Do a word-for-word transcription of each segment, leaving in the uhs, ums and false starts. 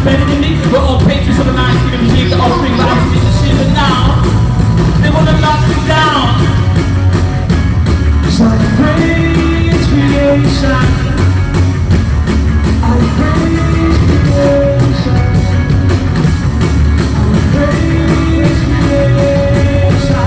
better than me. We're all patriots of the night, giving music to all three lives, and it's shit, but now they wanna knock me down. So I praise creation. I praise creation. I praise creation.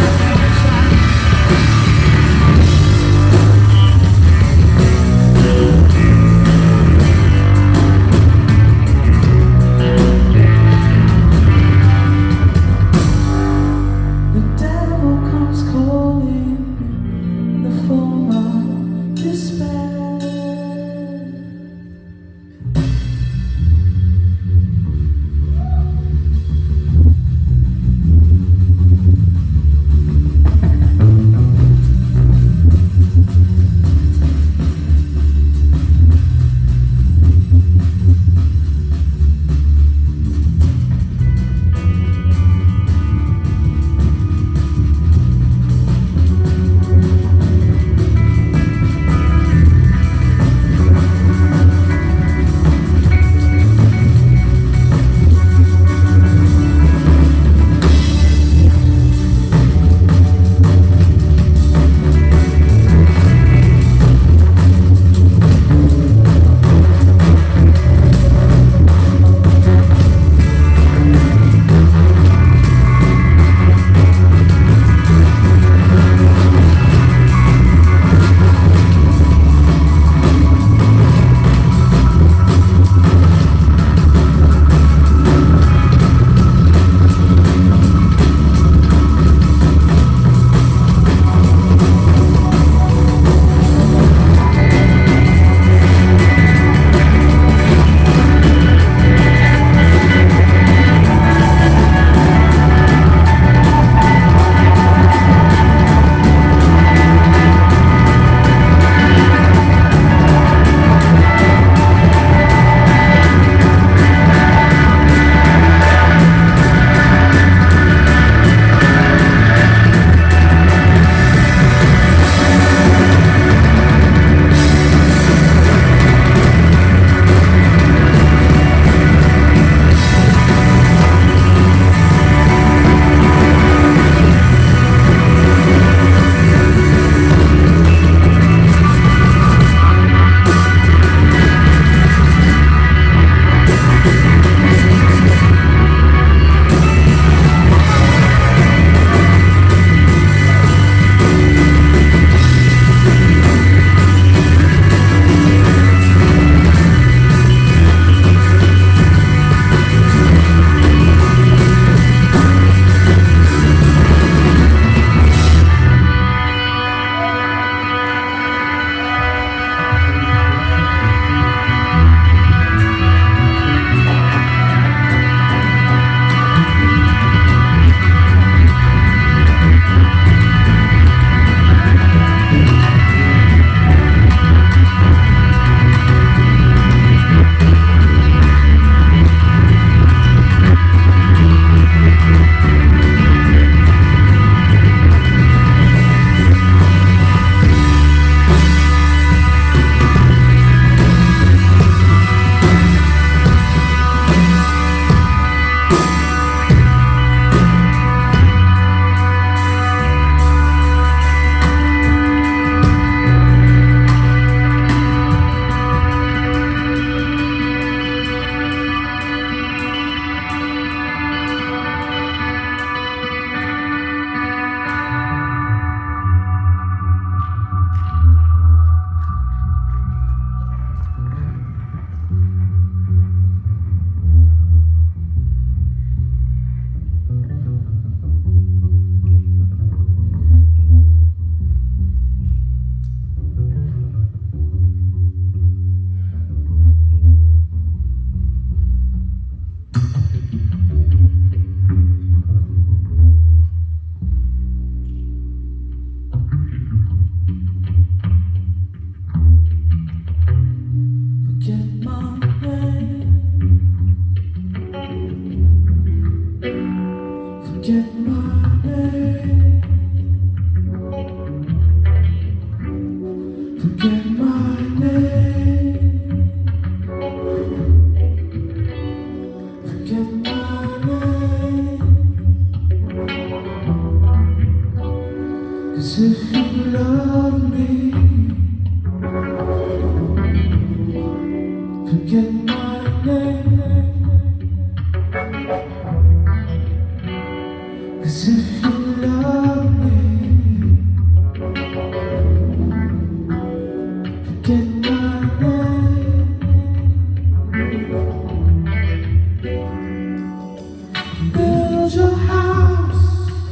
Build your house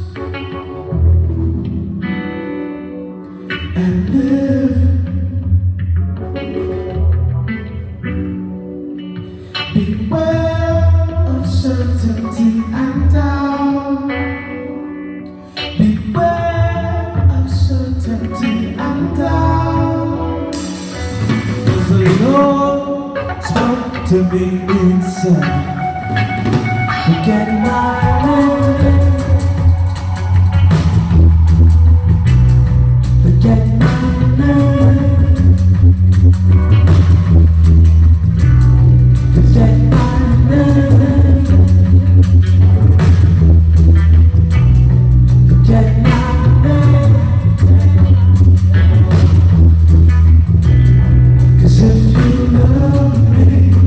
and live. Beware of certainty and doubt. Beware of certainty and doubt. 'Cause the Lord spoke to me and said, forget my name. Forget my name. Forget my name. Forget my name. 'Cause if you love me,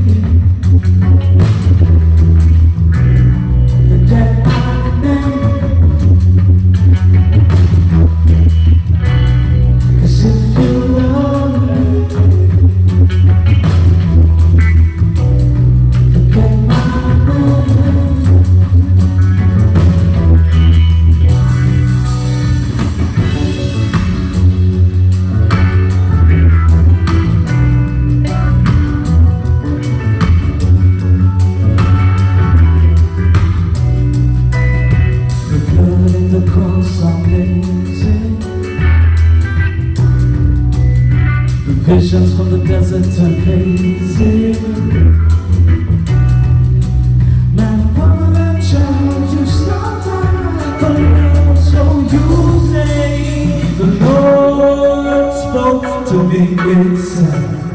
forget my name. 'Cause if you love me, forget my name. The blood in the cross I'm blazing. The visions from the desert turn hazy. Man, woman and child, you slaughter for love, so you say. The Lord spoke to me and said,